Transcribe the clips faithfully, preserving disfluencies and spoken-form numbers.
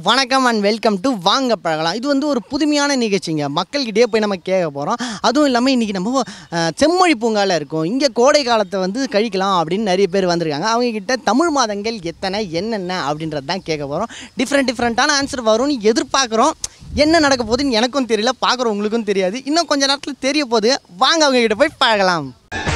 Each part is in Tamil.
வணக்கம் அண்ட் வெல்கம் டு வாங்க பழகலாம். இது வந்து ஒரு புதுமையான நிகழ்ச்சிங்க. மக்கள்கிட்டே போய் நம்ம கேட்க போகிறோம். அதுவும் இல்லாமல் இன்றைக்கி நம்ம செம்மொழி பூங்காவில் இருக்கோம். இங்கே கோடை காலத்தை வந்து கழிக்கலாம் அப்படின்னு நிறைய பேர் வந்திருக்காங்க. அவங்கக்கிட்ட தமிழ் மாதங்கள் எத்தனை என்னென்ன அப்படின்றது தான் கேட்க போகிறோம். டிஃப்ரெண்ட் டிஃப்ரெண்ட்டான ஆன்சர் வரும்னு எதிர்பார்க்குறோம். என்ன நடக்க போகுதுன்னு எனக்கும் தெரியல, பார்க்குறவங்களுக்கும் தெரியாது. இன்னும் கொஞ்சம் நேரத்தில் தெரிய போகுது. வாங்க அவங்கக்கிட்ட போய் பழகலாம்.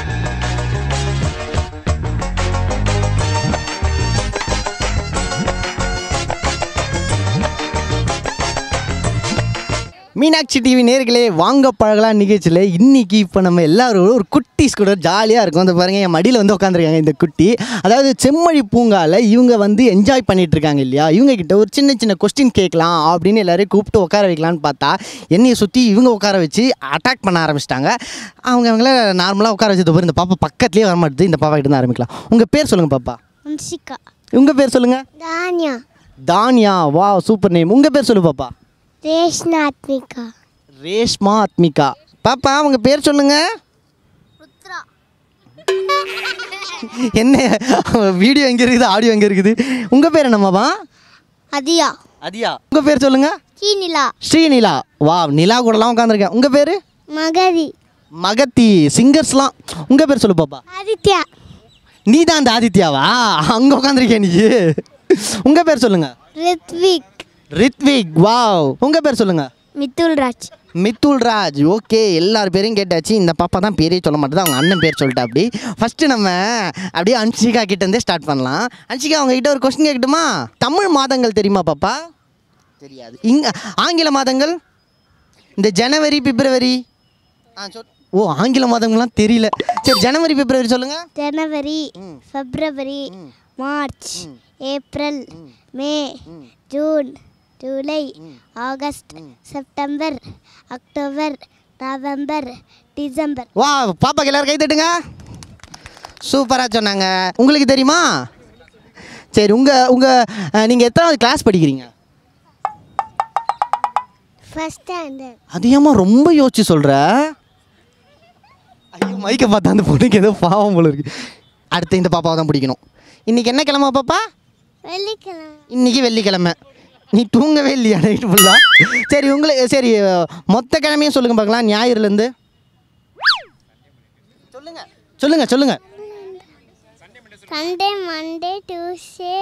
மீனாட்சி டிவி நேர்களே, வாங்க பழகலாம் நிகழ்ச்சியில் இன்றைக்கி இப்போ நம்ம எல்லோரும் ஒரு குட்டிஸ் கூட ஜாலியாக இருக்கும். அந்த பாருங்கள், என் மடியில் வந்து உட்காந்துருக்காங்க இந்த குட்டி. அதாவது செம்மொழி பூங்காவில் இவங்க வந்து என்ஜாய் பண்ணிகிட்ருக்காங்க இல்லையா. இவங்ககிட்ட ஒரு சின்ன சின்ன கொஸ்டின் கேட்கலாம் அப்படின்னு எல்லோரையும் கூப்பிட்டு உட்கார வைக்கலான்னு பார்த்தா என்னையை சுற்றி இவங்க உட்கார வச்சு அட்டாக் பண்ண ஆரம்பிச்சிட்டாங்க. அவங்க அவங்கள நார்மலாக உட்கார வச்சது போய் இந்த பாப்பா பக்கத்துலேயே வர மாட்டேது. இந்த பாப்பா கிட்ட தான் ஆரம்பிக்கலாம். உங்கள் பேர் சொல்லுங்கள் பாப்பா. அன்ஷிகா. உங்கள் பேர் சொல்லுங்கள். தானியா. தானியா, வா சூப்பர் நேம். உங்கள் பேர் சொல்லு பாப்பா. ரேஷ்மா ஆத்மிகா. ரேஷ்மா ஆத்மிகா. பாப்பா உங்க பேர் சொல்லுங்க. ருத்ரா. என்ன வீடியோ எங்க இருக்குது, ஆடியோ எங்க இருக்குது? உங்க பேர் என்னம்மாப்பா? அதியா. அதியா. உங்க பேர் சொல்லுங்க. ஸ்ரீநிலா. ஸ்ரீநிலா. வா, நிலா கூடலாம் உட்காந்துருக்கேன். உங்க பேரு? மகதி. மகத்தி. சிங்கர்ஸ்லாம். உங்க பேர் சொல்லு பாப்பா. ஆதித்யா. நீ தான் அந்த ஆதித்யாவா? அங்க உட்காந்துருக்கேன் நீ. உங்க பேர் சொல்லுங்க. ரித்விக். ரித்விக். வாவ். உங்க பேர் சொல்லுங்க. மித்துல் ராஜ். மித்துல் ராஜ். ஓகே, எல்லார் பேரையும் கேட்டாச்சு. இந்த பாப்பா தான் பேரே சொல்ல மாட்டேது, அவங்க அண்ணன் பேர் சொல்லிட்டா. அப்படி ஃபஸ்ட்டு நம்ம அப்படியே அன்ஷிகா கிட்டேருந்தே ஸ்டார்ட் பண்ணலாம். அன்ஷிகா, அவங்ககிட்ட ஒரு கொஸ்டின் கேட்கட்டுமா? தமிழ் மாதங்கள் தெரியுமா பாப்பா? தெரியாது. இங்கே ஆங்கில மாதங்கள் இந்த ஜனவரி பிப்ரவரி. ஆ சொல். ஓ, ஆங்கில மாதங்கள்லாம் தெரியல. சரி, ஜனவரி பிப்ரவரி சொல்லுங்கள். ஜனவரி, பிப்ரவரி, மார்ச், ஏப்ரல், மே, ஜூன், ஜூலை, ஆகஸ்ட், செப்டம்பர், அக்டோபர், நவம்பர், டிசம்பர். வா, பாப்பாக்கு எல்லாரும் கை தட்டுங்க. சூப்பராக சொன்னாங்க. உங்களுக்கு தெரியுமா? சரி, உங்கள் உங்கள் நீங்கள் எத்தனாவது கிளாஸ் படிக்கிறீங்க? First standard. அதிகமாக ரொம்ப யோசிச்சு சொல்கிற. ஐயோ, மைக்கை பார்த்தா அந்த பொண்ணுக்கு ஏதோ பாவம் போல இருக்கு. அடுத்து இந்த பாப்பாவை தான் பிடிக்கணும். இன்றைக்கி என்ன கிழமை பாப்பா? வெள்ளிக்கிழமை. இன்றைக்கி வெள்ளிக்கிழமை. நீ தூங்கவே இல்லையா நைட்டு ஃபுல்லாக? சரி, உங்களுக்கு சரி மொத்த கிழமையும் சொல்லுங்கள் பார்க்கலாம். ஞாயிறுலேருந்து சொல்லுங்கள் சொல்லுங்கள் சொல்லுங்கள். Sunday, Monday, Tuesday,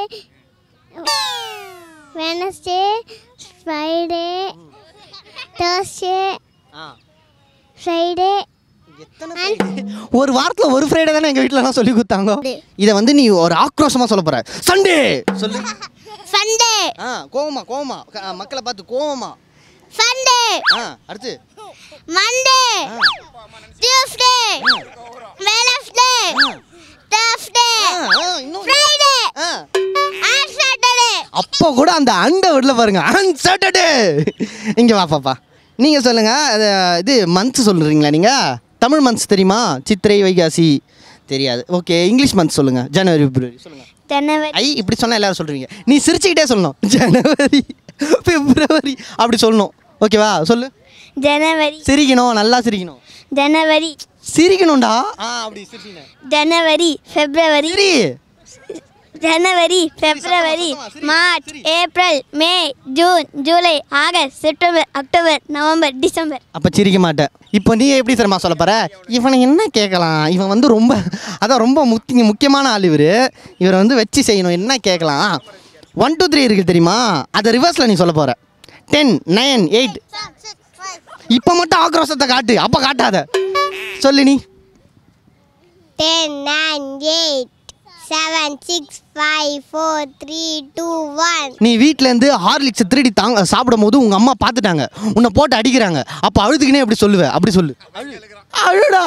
Wednesday, Friday, Thursday, Friday. ஒரு வாரத்தில் ஒரு ஃப்ரைடே தானே எங்கள் வீட்டிலலாம் சொல்லி கொடுத்தாங்க. இதை வந்து நீ ஒரு ஆக்ரோஷமாக சொல்ல போகிற. சண்டே சொல்லு. சண்டே. ஆ, கோவமா கோவமா மக்களை பார்த்து கோவமா. சண்டே. ஆ, அடுத்து Monday, Tuesday, Wednesday, Thursday, Friday, and Saturday. அப்போ கூட அந்த அண்டை விடல பாருங்க. And Saturday. இங்கே வா பாப்பா, நீங்கள் சொல்லுங்கள். இது மந்த்ஸ் சொல்கிறீங்களா நீங்கள்? தமிழ் மந்த்ஸ் தெரியுமா? சித்திரை, வைகாசி தெரியாது. ஓகே, இங்கிலீஷ் மந்த்ஸ் சொல்லுங்கள். ஜனவரி, பிப்ரவரி சொல்லுங்கள். ஜனவரி. ஐ, இப்படி சொன்னால் எல்லாரும் சொல்கிறீங்க. நீ சிரிச்சுக்கிட்டே சொல்லணும். ஜனவரி, பிப்ரவரி அப்படி சொல்லணும். ஓகேவா? சொல்லு. ஜனவரி. சிரிக்கணும், நல்லா சிரிக்கணும். ஜனவரி. சிரிக்கணும்டா. ஆ, அப்படி சிரிக்கணும். ஜனவரி, பிப்ரவரி. சரி. ஜனவரி, பிப்ரவரி, மார்ச், ஏப்ரல், மே, ஜூன், ஜூலை, ஆகஸ்ட், செப்டம்பர், அக்டோபர், நவம்பர், டிசம்பர். அப்போ சிரிக்க மாட்டேன். இப்போ நீ எப்படி தெரியுமா சொல்ல போகிற? இவனை என்ன கேட்கலாம்? இவன் வந்து ரொம்ப அதான் ரொம்ப முக்கிய முக்கியமான ஆள் இவர். இவரை வந்து வச்சு செய்யணும். என்ன கேட்கலாம்? ஒன் டூ த்ரீ இருக்குது தெரியுமா? அதை ரிவர்ஸில் நீ சொல்ல போகிற. Ten, nine, eight. இப்போ மட்டும் ஆக்ரோஷத்தை காட்டு, அப்போ காட்டாத. சொல்லு நீ. Ten, nine, eight, seven, six, five, four, three, two, one. நீ வீட்டிலேருந்து ஹார்லிக்ஸ் திருடி தாங்க சாப்பிடும் போது உங்கள் அம்மா பார்த்துட்டாங்க, உன்னை போட்டு அடிக்கிறாங்க. அப்போ அழுதுக்குனே எப்படி சொல்லுவேன்? அப்படி சொல்லு. அழுடா.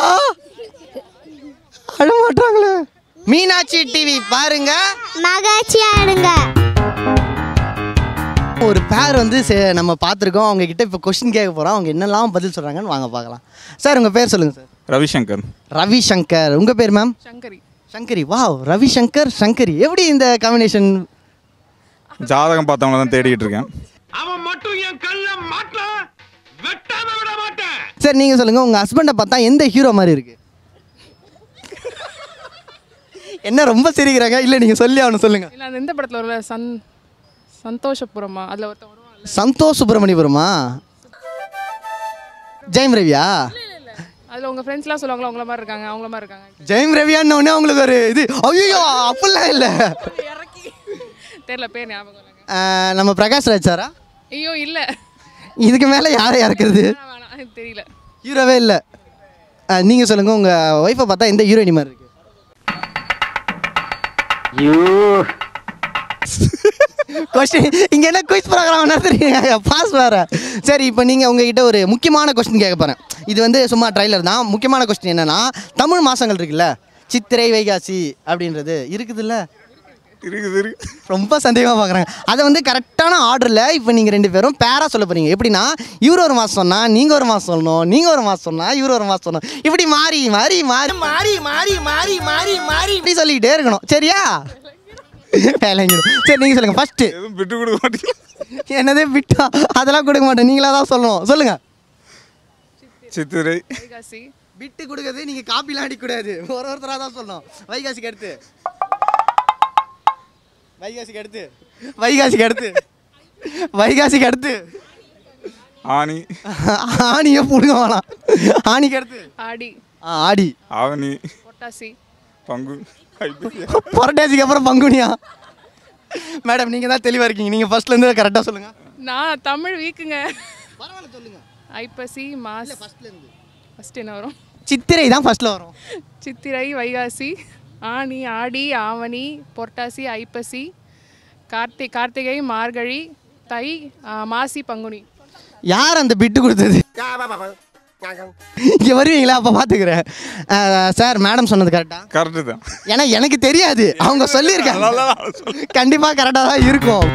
அழ மாட்டாங்களே. மீனாட்சி டிவி பாருங்க, மகிழ்ச்சியா இருங்க. ஒரு பேர் வந்து நம்ம பார்த்துருக்கோம். அவங்க கிட்ட இப்போ கொஸ்டின் கேட்க போகிறோம். அவங்க என்னெல்லாம் பதில் சொல்கிறாங்கன்னு வாங்க பார்க்கலாம். சார், உங்கள் பேர் சொல்லுங்கள் சார். ரவிசங்கர். ரவிசங்கர். உங்கள் பேர் மேம்? சங்கரி. சங்கரி. வாவ், ரவிசங்கர் சங்கரி. எப்படி இந்த காம்பினேஷன்? ஜாதகம் பார்த்தவங்கள தான் தேடிட்டு இருக்கேன். அவன் மட்டும் என் கல்ல மாட்ட வெட்டாம விட மாட்டேன். சார், நீங்கள் சொல்லுங்கள். உங்கள் ஹஸ்பண்டை பார்த்தா எந்த ஹீரோ மாதிரி இருக்கு? என்ன ரொம்ப சிரிக்கிறாங்க? இல்லை, நீங்கள் சொல்லி அவனு சொல்லுங்கள். இல்லை, அந்த இந்த படத்தில் ஒரு சன் சந்தோஷபுரமா அதில் ஒருத்தன் வருவான். சந்தோஷ் சுப்பிரமணியபுரமா? ஜெயம் ரவியா? அதில் உங்கள் ஃப்ரெண்ட்ஸ்லாம் சொல்லுவாங்களா அவங்கள மாதிரி இருக்காங்க அவங்கள மாதிரி இருக்காங்க. ஜெயம் ரவியான்னு உடனே அவங்களுக்கு ஒரு இது ஐயோ அப்படிலாம் இல்லை. இறக்கி தெரியல பேர் ஞாபகம் இல்லைங்க. நம்ம பிரகாஷ் ராஜ் சாரா? ஐயோ இல்லை இதுக்கு மேலே யாரை இறக்குறது? வேணாம் எனக்கு தெரியல. ஹீரோவே இல்லை. நீங்கள் சொல்லுங்கள், உங்கள் ஒய்ஃபை பார்த்தா எந்த ஹீரோயினி மாதிரி இருக்கு? கொஸ்டின் இங்கே என்ன குயிஸ் ப்ரோக்ராம் நடத்துறீங்க? பாஸ் வேறு. சரி, இப்போ நீங்கள் உங்ககிட்ட ஒரு முக்கியமான கொஸ்டின் கேட்க போகிறேன். இது வந்து சும்மா ட்ரைலர் தான். முக்கியமான கொஸ்டின் என்னென்னா, தமிழ் மாதங்கள் இருக்குல்ல, சித்திரை வைகாசி அப்படின்றது இருக்குதுல்ல? இருக்குது இருக்கு. ரொம்ப சந்தேகமாக பார்க்குறாங்க. அதை வந்து கரெக்டான ஆர்டரில் இப்போ நீங்கள் ரெண்டு பேரும் பேராக சொல்ல போகிறீங்க. எப்படின்னா, இவர் ஒரு மாதம் சொன்னால் நீங்கள் ஒரு மாதம் சொல்லணும், நீங்கள் ஒரு மாதம் சொன்னால் இவர் ஒரு மாதம் சொல்லணும். இப்படி மாறி மாறி மாறி மாறி மாறி மாறி மாறி மாறி இப்படி சொல்லிக்கிட்டே இருக்கணும். சரியா? வேலைங்கிடும். சரி, நீங்கள் சொல்லுங்கள் ஃபஸ்ட்டு. எதுவும் விட்டு கொடுக்க மாட்டீங்க. என்னதே விட்டா அதெல்லாம் கொடுக்க மாட்டேன், நீங்களாக தான் சொல்லணும். சொல்லுங்கள். சித்திரை வைகாசி. விட்டு கொடுக்குறது நீங்கள் காப்பிலாம் அடிக்கக்கூடாது, ஒரு ஒருத்தராக தான் சொல்லணும். வைகாசிக்கு அடுத்து வைகாசிக்கு அடுத்து வைகாசிக்கு அடுத்து வைகாசிக்கு அடுத்து ஆனி ஆணியை பிடுங்க வேணாம். ஆணிக்கு அடுத்து ஆடி. ஆ ஆடி. ஆவணி பொட்டாசி. பங்கு புரட்டாசிக்கு அப்புறம் பங்குனியா? மேடம், நீங்கள் தான் தெளிவாக இருக்கீங்க, நீங்கள் ஃபர்ஸ்ட்லேருந்து கரெக்டாக சொல்லுங்கள். நான் தமிழ் வீக்குங்க. பரவாயில்ல சொல்லுங்கள். ஐப்பசி மாஸ். ஃபர்ஸ்ட்லேருந்து ஃபஸ்ட் என்ன வரும்? சித்திரை தான் ஃபர்ஸ்ட்டில் வரும். சித்திரை வைகாசி ஆனி ஆடி ஆவணி புரட்டாசி ஐப்பசி கார்த்தி கார்த்திகை மார்கழி தை ஆ, மாசி பங்குனி. யார் அந்த பிட்டு கொடுத்தது? இங்கே வருவீங்களா? அப்போ பார்த்துக்கிறேன். சார், மேடம் சொன்னது கரெக்டா? கரெக்டு தான். ஏன்னா எனக்கு தெரியாது, அவங்க சொல்லியிருக்காங்க. கண்டிப்பாக கரெக்டாக தான் இருக்கும்.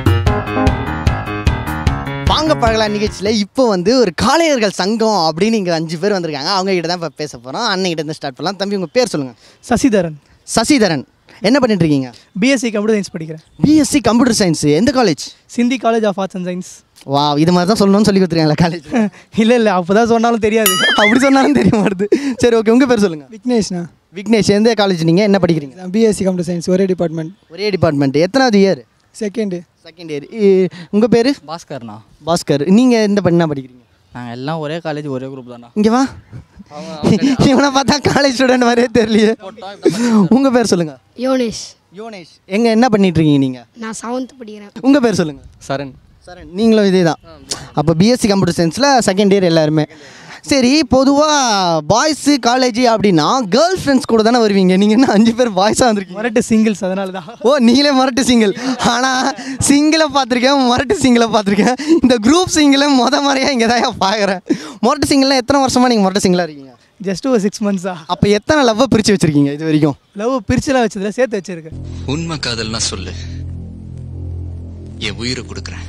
வாங்க பழகலாம் நிகழ்ச்சியில் இப்போ வந்து ஒரு காளையர்கள் சங்கம் அப்படின்னு இங்கே அஞ்சு பேர் வந்திருக்காங்க. அவங்க கிட்ட தான் இப்போ பேச போகிறோம். அண்ணன் இருந்து ஸ்டார்ட் பண்ணலாம். தம்பி, உங்கள் பேர் சொல்லுங்கள். சசிதரன். சசிதரன். என்ன பண்ணிட்டு இருக்கீங்க? பிஎஸ்சி கம்ப்யூட்டர் சயின்ஸ் படிக்கிறேன். BSc computer science. எந்த college? Sindhi college of arts and science. வா, இது மாதிரி தான் சொல்லணும்னு சொல்லி கொடுத்துருக்காங்களா காலேஜ்? இல்லை இல்லை அப்போ தான் சொன்னாலும் தெரியாது. அப்படி சொன்னாலும் தெரிய மாட்டுது. சரி, ஓகே, உங்கள் பேர் சொல்லுங்கள். விக்னேஷ்ண்ணா. விக்னேஷ். எந்த காலேஜ் நீங்கள்? என்ன படிக்கிறீங்க? பிஎஸ்சி கம்ப்யூட்டர் சயின்ஸ், ஒரே டிபார்ட்மெண்ட். ஒரே டிபார்ட்மெண்ட். எத்தனாவது இயர்? செகண்டு. Second year. உங்கள் பேர்? பாஸ்கர்ண்ணா. பாஸ்கர். நீங்கள் எந்த பண்ணா படிக்கிறீங்க? நாங்கள் எல்லாம் ஒரே காலேஜ் ஒரே குரூப் தான்ண்ணா. இங்கே வா. இவனை பார்த்தா காலேஜ் ஸ்டூடெண்ட் மாதிரியே தெரியலையே. உங்கள் பேர் சொல்லுங்கள். யோனேஷ். யோனேஷ். எங்கே என்ன பண்ணிட்டு இருக்கீங்க நீங்கள்? நான் செவன்த் படிக்கிறேன். உங்கள் பேர் சொல்லுங்கள். சரண். சரண். நீங்களும் இதே தான். அப்போ பிஎஸ்சி கம்ப்யூட்டர் சயின்ஸில் செகண்ட் இயர் எல்லாருமே. சரி, பொதுவாக பாய்ஸு காலேஜ் அப்படின்னா கேர்ள் ஃப்ரெண்ட்ஸ் கூட தானே வருவீங்க. நீங்கள் என்ன அஞ்சு பேர் பாய்ஸாக வந்திருக்கீங்க? மரட்டு சிங்கிள்ஸ், அதனால தான். ஓ, நீங்களே மரட்டு சிங்கிள். ஆனால் சிங்கிளை பார்த்துருக்கேன், மரட்டு சிங்கிளை பார்த்துருக்கேன். இந்த குரூப் சிங்கிளை மொத மாதிரியாக இங்கே தான் பார்க்குறேன். மொரட்டு சிங்கிள்லாம் எத்தனை வருஷமாக நீங்கள் மொரட்டு சிங்கிளாக இருக்கீங்க? ஜஸ்ட் ஒரு சிக்ஸ் மந்த்ஸா. அப்போ எத்தனை லவ்வை பிரித்து வச்சுருக்கீங்க இது வரைக்கும்? லவ் பிரிச்சுலாம் வச்சதில்ல, சேர்த்து வச்சிருக்கேன். உண்மை காதல்னா சொல்லு, என் உயிரை கொடுக்குறேன்.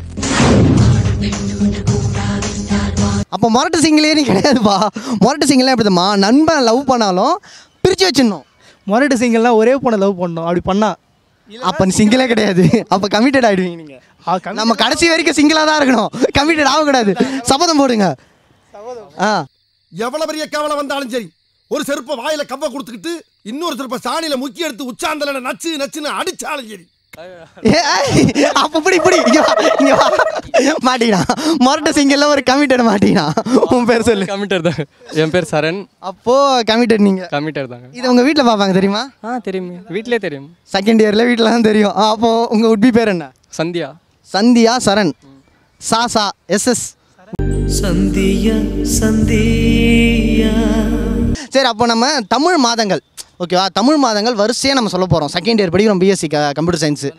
அப்போ மொரட்டு சிங்கிளே நீ கிடையாதுப்பா. மொரட்டு சிங்கிள்லாம் எப்படிமா, நண்பன் லவ் பண்ணாலும் பிரித்து வச்சிடணும். மொரட்டு சிங்கிள்லாம் ஒரே பொண்ணை லவ் பண்ணணும். அப்படி பண்ணா அப்போ நீ சிங்கிளே கிடையாது. அப்போ கமிட்டட் ஆகிடுவீங்க நீங்கள். நம்ம கடைசி வரைக்கும் சிங்கிளாக தான் இருக்கணும், கமிட்டட் ஆகக்கூடாது. சபதம் போடுங்க. ஆ, எவ்வளவு பெரிய கவலை வந்தாலும் சரி, ஒரு செருப்பை வாயில கவ்வ கொடுத்துக்கிட்டு இன்னொரு செருப்பை சாணியில முக்கி எடுத்து உச்சாந்தல நச்சு நச்சுன்னு அடிச்சாலும் சரி. அப்போ இப்படி இப்படி இங்கே மாட்டினா மொரட்டு சிங்கிள்ல ஒரு கமிட்டட் மாட்டினா. உன் பேர் சொல்லு. கமிட்டர் தான். என் பேர் சரண். அப்போது கமிட்டட் நீங்கள். கமிட்டர் தாங்க. இது உங்கள் வீட்டில் பார்ப்பாங்க தெரியுமா? ஆ தெரியும், வீட்டிலே தெரியும். செகண்ட் இயரில் வீட்டில் தான் தெரியும். அப்போது உங்கள் உட்பி பேர் என்ன? சந்தியா. சந்தியா. சரண். சா சா எஸ்எஸ். சந்தியா சந்தியா. சரி, அப்போ நம்ம தமிழ் மாதங்கள், ஓகேவா? தமிழ் மாதங்கள் வரிசையாக நம்ம சொல்ல போகிறோம். செகண்ட் இயர் படிக்கிறோம் பிஎஸ்சி க கம்ப்யூட்டர் சயின்ஸு.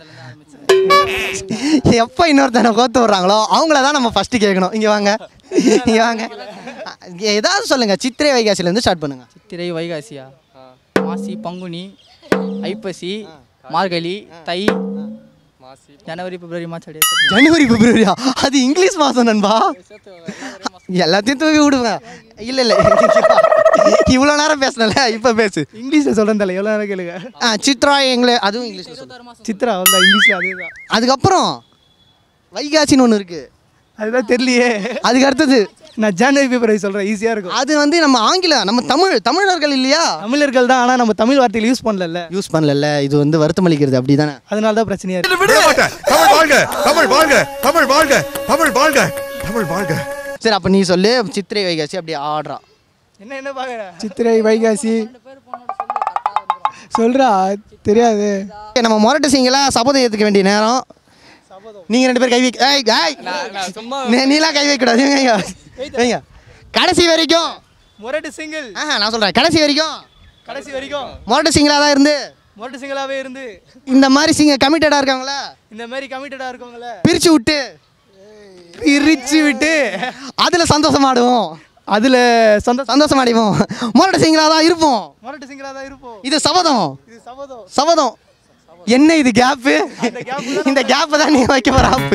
எப்போ இன்னொருத்தனை கோத்து விட்றாங்களோ அவங்கள தான் நம்ம ஃபஸ்ட்டு கேட்கணும். இங்கே வாங்க, இங்கே வாங்க, ஏதாவது சொல்லுங்கள். சித்திரை வைகாசிலேருந்து ஸ்டார்ட் பண்ணுங்கள். சித்திரை வைகாசியா? மாசி பங்குனி ஐப்பசி மார்கழி தை ஜனவரி பிப்ரவரி மார்ச். ஜனவரி பிப்ரவரியா? அது இங்கிலீஷ் மாதம் நண்பா. எல்லாத்தையும் தூக்கி விடுவேன். இல்லை இல்லை, இவ்வளோ நேரம் பேசினல, இப்போ பேசு. இங்கிலீஷில் சொல்கிறேன் தலை, எவ்வளோ நேரம் கேளுங்க. ஆ, சித்ரா எங்களை, அதுவும் இங்கிலீஷில். சித்ரா அவ்வளோதான், இங்கிலீஷில் அதே தான். அதுக்கப்புறம் வைகாசின்னு ஒன்று இருக்குது, அதுதான் தெரியலையே. அதுக்கு அடுத்தது நான் ஜனவரி பிப்ரவரி சொல்கிறேன், ஈஸியாக இருக்கும். அது வந்து நம்ம ஆங்கிலம், நம்ம தமிழ் தமிழர்கள் இல்லையா? தமிழர்கள் தான், ஆனால் நம்ம தமிழ் வார்த்தைகள் யூஸ் பண்ணல. யூஸ் பண்ணல. இது வந்து வருத்தம் அளிக்கிறது, அப்படி தானே? அதனால தான் பிரச்சனையாக இருக்குது. தமிழ் வாழ்க, தமிழ் வாழ்க, தமிழ் வாழ்க, தமிழ் வாழ்க, தமிழ் வாழ்க. சரி, அப்போ நீ சொல்லு. சித்திரை வைகாசி அப்படி ஆடுறா. என்ன என்ன பார்க்குற? சித்திரை வைகாசி சொல்கிறா, தெரியாது. நம்ம மொரட்டு சிங்கலா சபதம் ஏற்றுக்க வேண்டிய நேரம். நீங்கள் ரெண்டு பேர் கை வைக்க. ஏய் ஏய் நீ- நீலாம் கை வைக்கக்கூடாது. வைங்க வைங்க. கடைசி வரைக்கும் மொரட்டு சிங்கிள். ஆஹா, நான் சொல்கிறேன் கடைசி வரைக்கும் கடைசி வரைக்கும் மொரட்டு சிங்கலாக தான் இருந்து மொரட்டு சிங்கிளாகவே இருந்து இந்த மாதிரி சிங்க கமிட்டடாக இருக்காங்களா இந்த மாதிரி கமிட்டடாக இருக்கவங்கள பிரித்து விட்டு பிரித்து விட்டு அதில் சந்தோஷமாடுவோம். அதில் சந்தோஷம் சந்தோஷம் அடைவோம். மொரட்டு சிங்கலாக தான் இருப்போம். மொரட்டு சிங்கிளாக தான் இருப்போம். இது சபதம். இது சபதம். சபதம். என்ன இது கேப்பு? இந்த கேப்பை தான் நீ வைக்க போற ஆப்பு.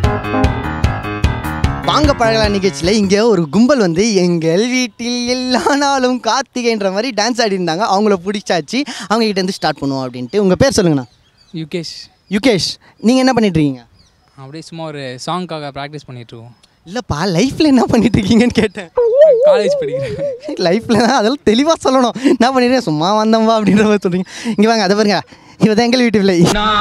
வாங்க பழகலாம் நிகழ்ச்சியில் இங்கே ஒரு கும்பல் வந்து எங்கள் வீட்டில் எல்லா நாளும் கார்த்திகைன்ற மாதிரி டான்ஸ் ஆடி இருந்தாங்க. அவங்கள பிடிச்சாச்சு. அவங்க கிட்ட இருந்து ஸ்டார்ட் பண்ணுவோம் அப்படின்ட்டு. உங்கள் பேர் சொல்லுங்கண்ணா. யுகேஷ். யுகேஷ், நீங்கள் என்ன பண்ணிட்டு இருக்கீங்க? அப்படியே சும்மா ஒரு சாங்க்காக ப்ராக்டிஸ் பண்ணிட்டுருக்கோம். இல்லைப்பா, லைஃப்பில் என்ன பண்ணிட்டு இருக்கீங்கன்னு கேட்டேன். காலேஜ் படிக்கிறேன். லைஃப்பில் தான் அதெல்லாம் தெளிவாக சொல்லணும். என்ன பண்ணிட்டு சும்மா வந்தோம்பா அப்படின்ற மாதிரி சொல்கிறீங்க. இங்கே வாங்க, அதை பாருங்க. இவன் தான் எங்கள் வீட்டு பிள்ளை.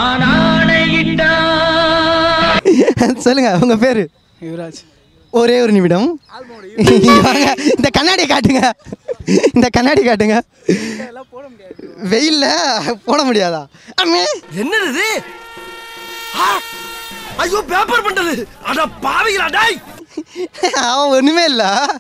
சொல்லுங்க, உங்கள் பேர்? யுவராஜ். ஒரே ஒரு நிமிடம். இங்க வாங்க, இந்த கண்ணாடியை காட்டுங்க. இந்த கண்ணாடி காட்டுங்க. வெயில்ல போட முடியாதா? என்னது? ஐயோ, பேப்பர் பண்டது. அட பாவிகளா டேய். அவன் ஒண்ணுமே இல்ல.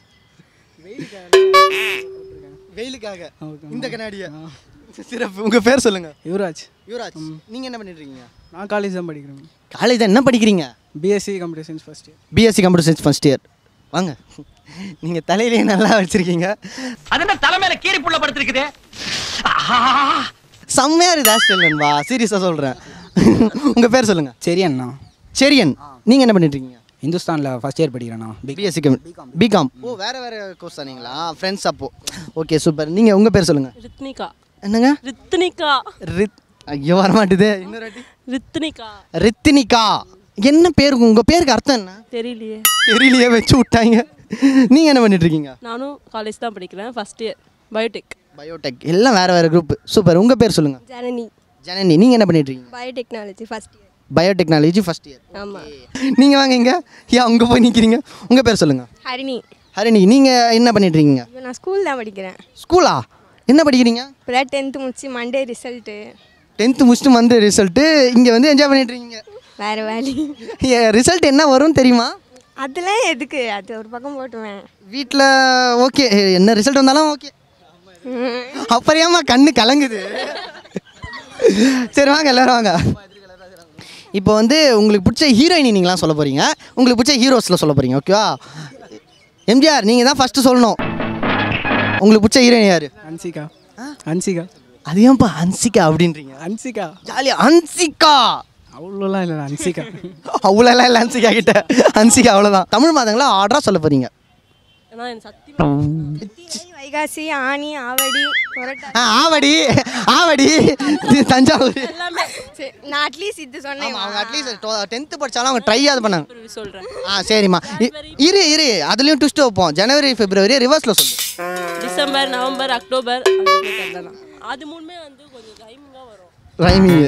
வெயிலுக்காக இந்த கண்ணாடியா? சிறப்பு. உங்க பேர் சொல்லுங்க. யுவராஜ். யுவராஜ், நீங்க என்ன பண்ணிட்டு இருக்கீங்க? நான் காலேஜ் தான் படிக்கிறேன். காலேஜ் தான். என்ன படிக்கிறீங்க? BSc computer science first year. BSc computer science first year. வாங்க, நீங்க தலையிலேயே நல்லா வச்சிருக்கீங்க. அது என்ன தலைமையில கீரி புள்ள படுத்திருக்குது? செம்மையா இருக்கு ஹேர்ஸ்டைல் நண்பா, சீரியஸா சொல்றேன். உங்க பேர் சொல்லுங்க. சரி அண்ணா. செரியன், நீங்க என்ன பண்ணிட்டு இருக்கீங்க? இந்துஸ்தானில் ஃபஸ்ட் இயர் படிக்கிறேண்ணா. BSc BCom. ஓ, வேற வேற கோர்ஸ் தானீங்களா? ஃப்ரெண்ட்ஸ் அப்போ. Okay, super. நீங்க உங்க பேர் சொல்லுங்க. ரித்னிகா. என்னங்க? ரித்னிகா. ரித் ஐயோ வர மாட்டுதே. இன்னொரு வாட்டி. ரித்னிகா. ரித்னிகா. என்ன பேருக்கு? உங்க பேருக்கு அர்த்தம் என்ன தெரியலையே. தெரியலையே, வச்சு விட்டாங்க. நீங்க என்ன பண்ணிட்டு இருக்கீங்க? நானும் காலேஜ் தான் படிக்கிறேன், ஃபர்ஸ்ட் இயர் பயோடெக். பயோடெக். எல்லாம் வேற வேற குரூப். சூப்பர். உங்க பேர் சொல்லுங்க. ஜனனி. ஜனனி, நீங்க என்ன பண்ணிட்டு இருக்கீங்க? Biotechnology first year. Biotechnology first year. ஆமாம். நீங்க வாங்க இங்க. ஏன் அங்கே போய் நிற்கிறீங்க? உங்க பேர் சொல்லுங்க. ஹரிணி. ஹரிணி, நீங்க என்ன பண்ணிட்டு இருக்கீங்க? நான் ஸ்கூல் தான் படிக்கிறேன். ஸ்கூலா? என்ன படிக்கிறீங்க? இப்போ டென்த்து முடிச்சு மண்டே ரிசல்ட்டு. டென்த்து முடிச்சுட்டு வந்து ரிசல்ட்டு இங்கே வந்து என்ஜாய் பண்ணிட்டு இருக்கீங்க. வேறு வேலை. ரிசல்ட் என்ன வரும்னு தெரியுமா? அதெல்லாம் எதுக்கு, அது ஒரு பக்கம் போட்டுவேன். வீட்டில் ஓகே, என்ன ரிசல்ட் வந்தாலும் ஓகே. அப்புறமா கண்ணு கலங்குது. சரி வாங்க, எல்லாரும் வாங்க. இப்போ வந்து உங்களுக்கு பிடிச்ச ஹீரோயினி நீங்களாம் சொல்ல போகிறீங்க, உங்களுக்கு பிடிச்ச ஹீரோஸில் சொல்ல போகிறீங்க, ஓகேவா? எம்ஜிஆர், நீங்கள் தான் ஃபஸ்ட்டு சொல்லணும். உங்களுக்கு பிடிச்ச ஹீரோயின் யார்? அன்சிகா. அன்சிகா. அது ஏன்ப்பா அன்சிகா அப்படின்றீங்க? அன்சிகா ஜாலியா. அன்சிகா அவ்வளோலாம் இல்லை. அன்சிகா அவ்வளோலாம் இல்லை. அன்சிகா கிட்ட அன்சிகா அவ்வளோதான். தமிழ் மாதங்களா ஆர்டராக சொல்ல போகிறீங்க? வைகாசி, ஆனி, ஆவடி, ஆ ஆவடி ஆவடி தஞ்சாவூர். நான் அட்லீஸ்ட் இது சொன்னேன். அவங்க அட்லீஸ்ட் டென்த்து படித்தாலும் அவங்க ட்ரை ஆகுது பண்ணாங்க. சொல்கிறேன். ஆ சரிம்மா, இரு இரு அதுலேயும் ட்விஸ்ட் வைப்போம். ஜனவரி பிப்ரவரி ரிவர்ஸில் சொல்லு. டிசம்பர், நவம்பர், அக்டோபர், அது மூணுமே வந்து கொஞ்சம் ரைமிங்காக வரும். ரைமிங்கு.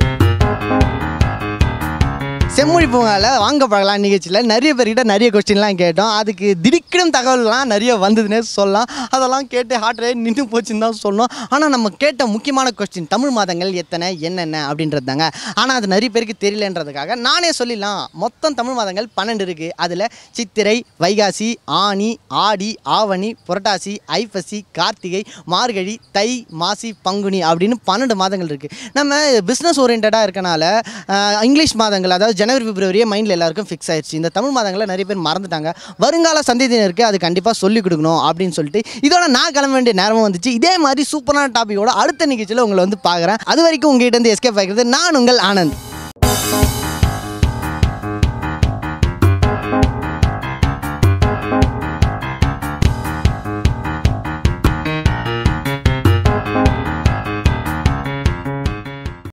செம்மொழி பூங்கால வாங்க பழகலாம் நிகழ்ச்சியில் நிறைய பேர்கிட்ட நிறைய கொஸ்டின்லாம் கேட்டோம். அதுக்கு திடுக்கிடும் தகவல்லாம் நிறைய வந்ததுன்னே சொல்லலாம். அதெல்லாம் கேட்டு ஹார்ட் ரேட் நின்று போச்சுன்னு தான் சொல்லணும். ஆனால் நம்ம கேட்ட முக்கியமான கொஸ்டின் தமிழ் மாதங்கள் எத்தனை என்னென்ன அப்படின்றது தாங்க. ஆனால் அது நிறைய பேருக்கு தெரியலன்றதுக்காக நானே சொல்லிடலாம். மொத்தம் தமிழ் மாதங்கள் பன்னெண்டு இருக்குது. அதில் சித்திரை, வைகாசி, ஆனி, ஆடி, ஆவணி, புரட்டாசி, ஐப்பசி, கார்த்திகை, மார்கழி, தை, மாசி, பங்குனி அப்படின்னு பன்னெண்டு மாதங்கள் இருக்குது. நம்ம பிஸ்னஸ் ஓரியன்டாக இருக்கனால இங்கிலீஷ் மாதங்கள் அதாவது ஜனவரி பிப்ரவரியே மைண்டில் எல்லாருக்கும் ஃபிக்ஸ் ஆயிடுச்சு. இந்த தமிழ் மாதங்களை நிறைய பேர் மறந்துட்டாங்க. வருங்கால சந்ததியினருக்கு அது கண்டிப்பாக சொல்லிக் கொடுக்கணும் அப்படின்னு சொல்லிட்டு இதோட நான் கிளம்ப வேண்டிய நேரமும் வந்துச்சு. இதே மாதிரி சூப்பரான டாப்பிக்கோட அடுத்த நிகழ்ச்சியில் உங்களை வந்து பார்க்குறேன். அது வரைக்கும் உங்ககிட்ட இருந்து எஸ்கேப் ஆகிறது நான் உங்கள் ஆனந்த்.